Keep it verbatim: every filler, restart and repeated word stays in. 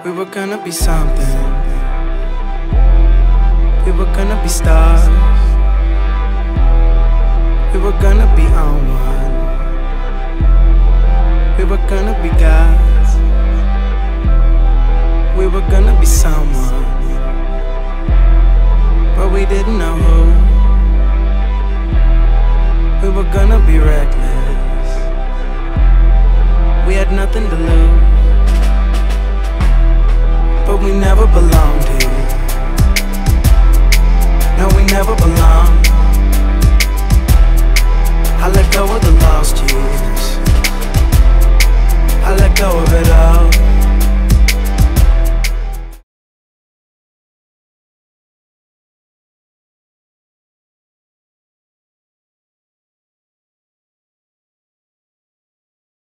We were gonna be something. We were gonna be stars. We were gonna be on one. We were gonna be gods. We were gonna be someone, but we didn't know who. We were gonna be reckless. We had nothing to lose, but we never belonged here.